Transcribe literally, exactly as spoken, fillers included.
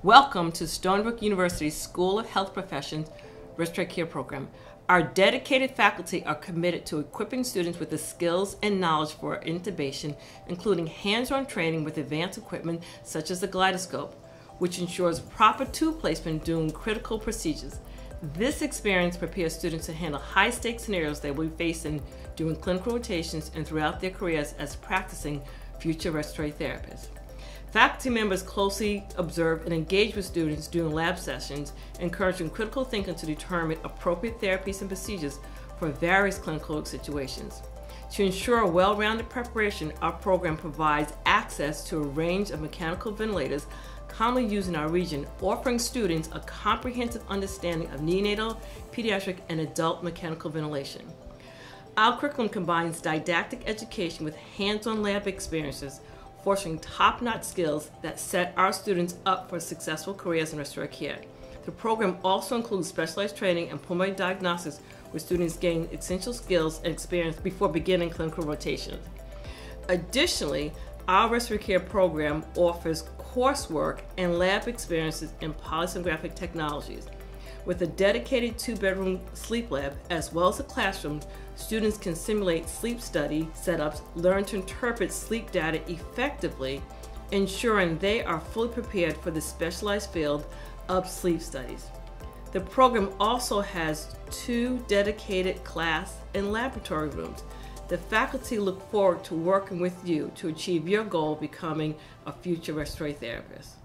Welcome to Stony Brook University's School of Health Professions Respiratory Care Program. Our dedicated faculty are committed to equipping students with the skills and knowledge for intubation, including hands-on training with advanced equipment such as the gyroscope, which ensures proper tube placement during critical procedures. This experience prepares students to handle high-stakes scenarios they will be facing during clinical rotations and throughout their careers as practicing future respiratory therapists. Faculty members closely observe and engage with students during lab sessions, encouraging critical thinking to determine appropriate therapies and procedures for various clinical situations. To ensure a well-rounded preparation, our program provides access to a range of mechanical ventilators commonly used in our region, offering students a comprehensive understanding of neonatal, pediatric, and adult mechanical ventilation. Our curriculum combines didactic education with hands-on lab experiences, fostering top-notch skills that set our students up for successful careers in respiratory care. The program also includes specialized training in pulmonary diagnostics, where students gain essential skills and experience before beginning clinical rotations. Additionally, our respiratory care program offers coursework and lab experiences in polysomnographic technologies. With a dedicated two-bedroom sleep lab, as well as a classroom, students can simulate sleep study setups, learn to interpret sleep data effectively, ensuring they are fully prepared for the specialized field of sleep studies. The program also has two dedicated class and laboratory rooms. The faculty look forward to working with you to achieve your goal of becoming a future respiratory therapist.